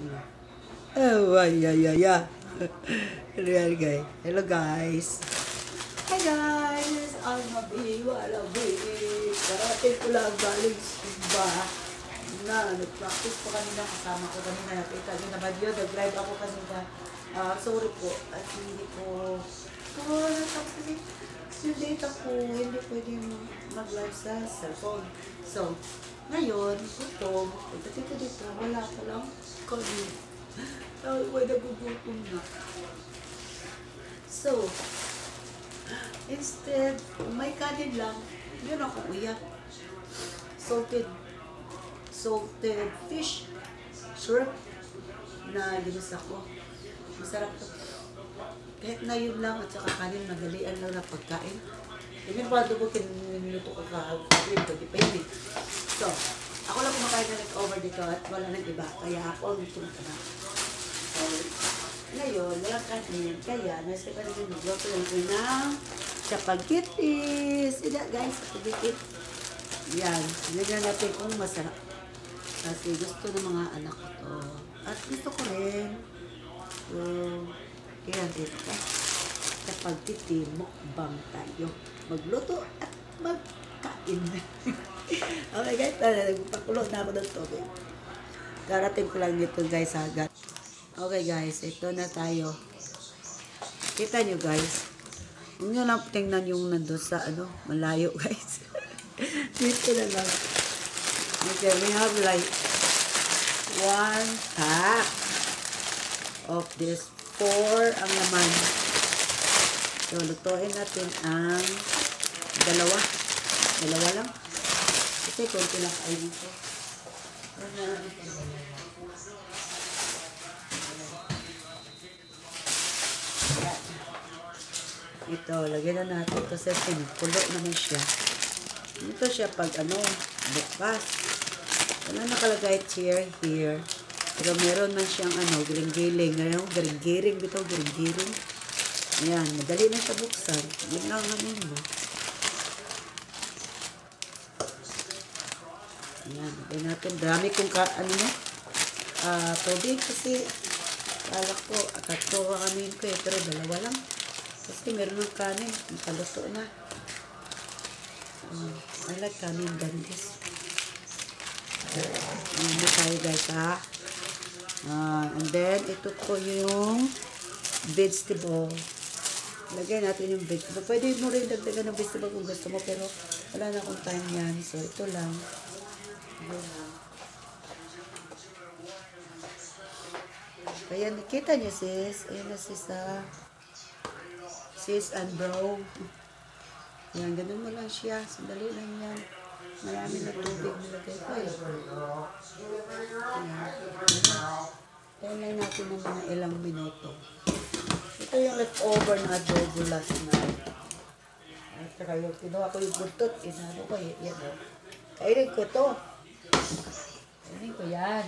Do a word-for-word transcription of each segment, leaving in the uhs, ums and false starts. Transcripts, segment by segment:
Oh, ay, ay, ay, ay. Real guy. Hello guys. Hi guys. I'm Mabi. Wala Bi. Karating ko lang galing ba na nag-practice po kanina. Kasama ko kanina. Nakita nyo na bagyo. Nag-drive ako kanina. Uh, sorry po. At hindi ko oh, natapos yung data ko. Hindi pwede mag-live sa cellphone. So, ngayon, ito, pagdating ko dito, wala pa lang kami. Ay, may nagugutom na. So, instead, may kanin lang, yun ako uyak. Salted, salted fish, shrimp, na ginusa ko. Masarap to. Kahit na yun lang, at saka kanin, madalian lang na pagkain. Yung pa ito ko, kinunuto ko ka-cream, pag-depende. So, ako lang kumakain na nag-over dito at wala nang iba. Kaya ako ang gusto na. So, ngayon, walang kanin. Kaya, nasa pa rin nag-loto lang ko ng Chappageti. Sila guys, Chappageti. Yan. Nagyan natin kung masarap. Kasi gusto ng mga anak ko to. At gusto ko rin. So, kaya dito. Chappageti, mukbang tayo. Magluto at magkain. Okay guys, nagpakulo na ako ng tubig. Karating ko lang dito guys agad. Okay guys, ito na tayo. Kita nyo guys. Huwag nyo lang tingnan yung nandun sa ano, malayo guys. Dito na lang. Okay, we have like one pack of this four ang laman. So, lutuin natin ang dalawa. Dalawa lang. Kasi konti lang kayo dito. Ito, lagyan na natin kasi pinupulo naman siya. Ito siya pag ano, bukas. Wala nakalagay chair here. Pero meron man siyang ano, giring-giling. Ngayon, giring-giring dito, giring-giring. Ayan, madali na siya buksan. Yun lang namin mo. Ayan, lagyan natin. Dami kong ka, ano no? Uh, tubig kasi kala ko, tatlo kakanin ko eh. Pero dalawa lang. Kasi meron ng kanin. Nakaluto na. Uh, I like kanin than this. Ayan na tayo guys ha. Uh, and then, ito ko yung vegetable. Lagay natin yung vegetable. Pwede mo rin dagdagan ng vegetable kung gusto mo. Pero wala na akong time yan. So, ito lang. Kaya nakita niyo sis. Ayan na sis ha. Sis and bro. Yan, ganun mo lang siya. Sandali lang yan. Marami na tubig nilagay ko eh. Ayan. Ayan lang natin ng mga ilang minuto. Ito yung leftover na adobo last night. At saka yung kinuha ko yung buntot. Inano ko eh. Yan o. Kainin ko to. Kainin ko yan.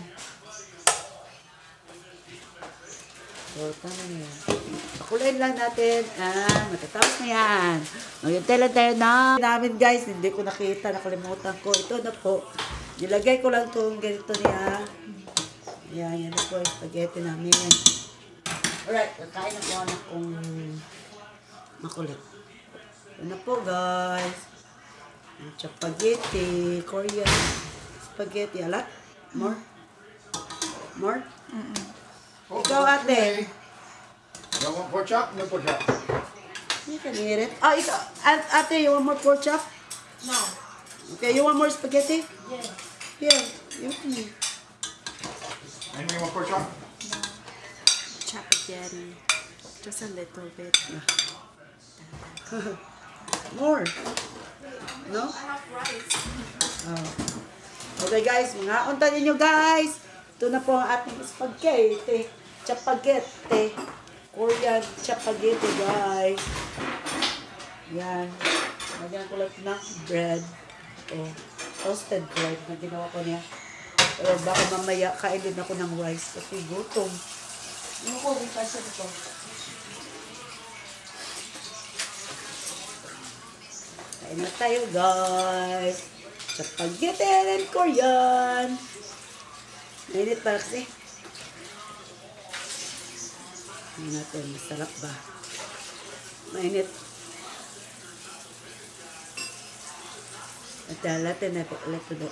So, tama na yan. Pakulain lang natin. Ah, matatapos na yan. Magantay lang tayo na. Namin guys, hindi ko nakita. Nakalimutan ko. Ito na po. Nilagay ko lang itong ganito niya. Yan, yan na po yung spaghetti namin. Alright, kakain na po anak kong makulit. Ito na po guys. Chappageti, Korean spaghetti. Alat? More? More? Mm-mm. Ikaw ate. You want pork chop? No pork chop. You can eat it. Ah, ikaw, ate, you want more pork chop? No. Okay, you want more spaghetti? Yes. Yeah, you can eat. And you want pork chop? No. Chappageti. Just a little bit. More. No? I have rice. Oh. Okay guys, mga unta ninyo guys. Ito na po ang ating spaghetti. Chappageti. Korean chappageti guys. Yan. Lagyan ko lang ng bread. Oh, toasted bread na ginawa ko niya. Pero baka mamaya kain din ako ng rice kasi gutom. Ano ko, rin kasi ito. Kain na tayo guys. Chappageti and Korean. Mainit pa kasi. Tingnan natin, masarap ba? Mainit. At natin na little bit.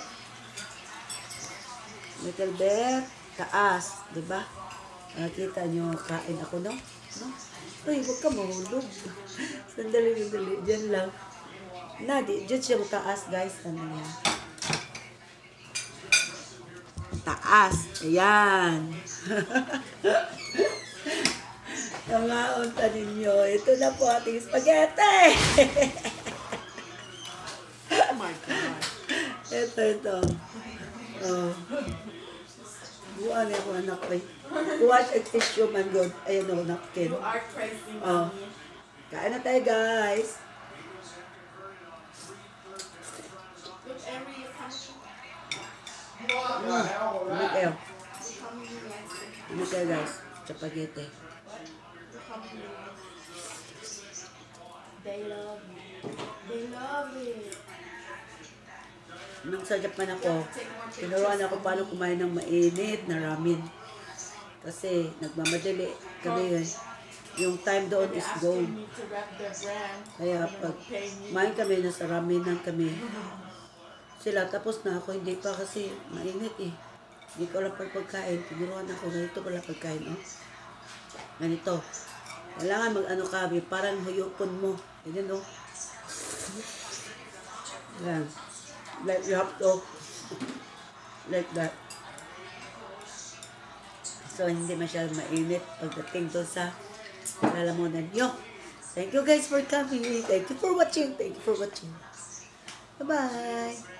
Little bit. Taas. Diba? Nakita nyo, kain ako, no? No? Uy, huwag ka mahulog. Sandali, sandali. Diyan lang. Na, di, dyan siya taas, guys. Ano yan? Taas. Ayan. Nangaunta ninyo. Ito na po ating spaghetti. Oh my God. Ito, ito. Oh. Buwan ako anak ko. Kuha siya tissue man good. Ayan o, napkin. You are crazy, Oh. mommy. Kain na tayo, guys. Which area you come from? What the hell was Ano that? kayo? You come in the United Ano kayo, guys? Chappageti. You come in the United They love you. They love it. Nung sa Japan ako, tinuruan ako paano kumain ng mainit na ramen. Kasi nagmamadali kami. eh. Yung time doon is gold. Me to rep the brand. Kaya pag kumain kami, nasa ramenan kami. Sila, tapos na ako, hindi pa kasi mainit eh. Hindi ko alam pag pagkain. Tinuruan ako, ganito pala pagkain, oh. Ganito. Kailangan mag-ano kami, parang huyupon mo. Ganyan, oh. Yan. Like you have to, like that. So, hindi masyadong mainit pagdating doon sa lalamunan nyo. Thank you guys for coming. Thank you for watching. Thank you for watching. Bye-bye.